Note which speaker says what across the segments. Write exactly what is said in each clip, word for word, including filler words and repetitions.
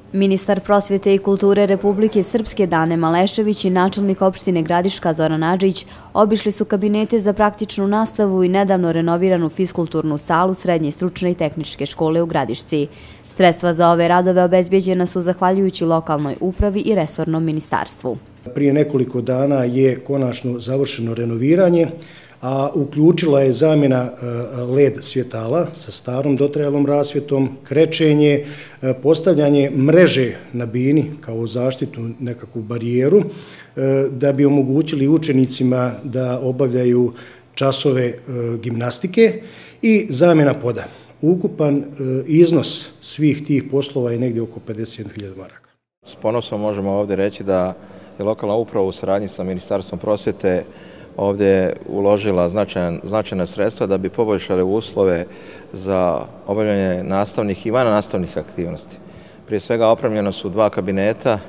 Speaker 1: Ministar prosvjete i kulture Republike Srpske Dane Malešević i načelnik opštine Gradiška Zoran Adžić obišli su kabinete za praktičnu nastavu i nedavno renoviranu fiskulturnu salu Srednje stručne i tehničke škole u Gradišci. Sredstva za ove radove obezbjeđena su zahvaljujući lokalnoj upravi i resornom ministarstvu.
Speaker 2: Prije nekoliko dana je konačno završeno renoviranje, a uključila je zamjena L E D svjetala sa starom dotrajalom rasvjetom, krečenje, postavljanje mreže na bini kao zaštitu, nekakvu barijeru, da bi omogućili učenicima da obavljaju časove gimnastike i zamjena poda. Ukupan iznos svih tih poslova je negdje oko pedeset hiljada maraka.
Speaker 3: S ponosom možemo ovdje reći da je lokalna uprava u saradnji sa Ministarstvom prosvjete ovdje uložila značajna sredstva da bi poboljšali uslove za obavljanje nastavnih i vannastavnih aktivnosti. Prije svega opremljena su dva kabineta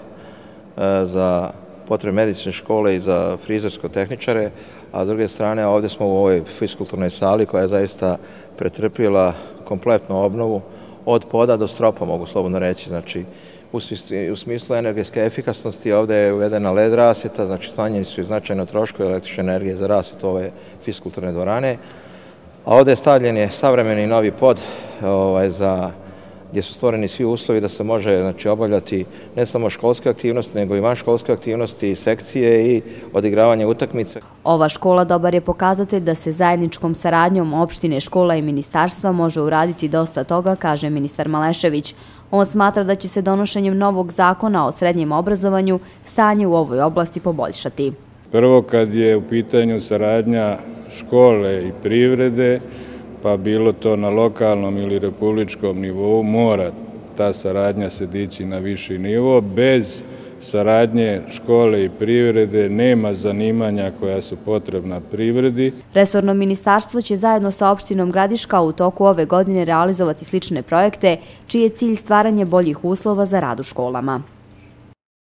Speaker 3: za potrebe medicinske škole i za frizersko-tehničare, a s druge strane ovdje smo u ovoj fiskulturnoj sali koja je zaista pretrpila kompletnu obnovu od poda do stropa, mogu slobodno reći. Znači, u smislu energetske efikasnosti ovdje je uvedena L E D rasvjeta, znači smanjeni su i značajno troškovi električne energije za rasvjetu ove fiskulturne dvorane, a ovdje je stavljen je savremeni novi pod za gdje su stvoreni svi uslovi da se može znači, obavljati ne samo školske aktivnosti, nego i vanškolske aktivnosti, sekcije i odigravanje utakmice.
Speaker 1: Ova škola dobar je pokazatelj da se zajedničkom saradnjom opštine, škola i ministarstva može uraditi dosta toga, kaže ministar Malešević. On smatra da će se donošenjem novog zakona o srednjem obrazovanju stanje u ovoj oblasti poboljšati.
Speaker 4: Prvo, kad je u pitanju saradnja škole i privrede, pa bilo to na lokalnom ili republičkom nivou, mora ta saradnja se dići na viši nivo. Bez saradnje škole i privrede nema zanimanja koja su potrebna privredi.
Speaker 1: Resorno ministarstvo će zajedno sa opštinom Gradiška u toku ove godine realizovati slične projekte, čiji je cilj stvaranje boljih uslova za rad u školama.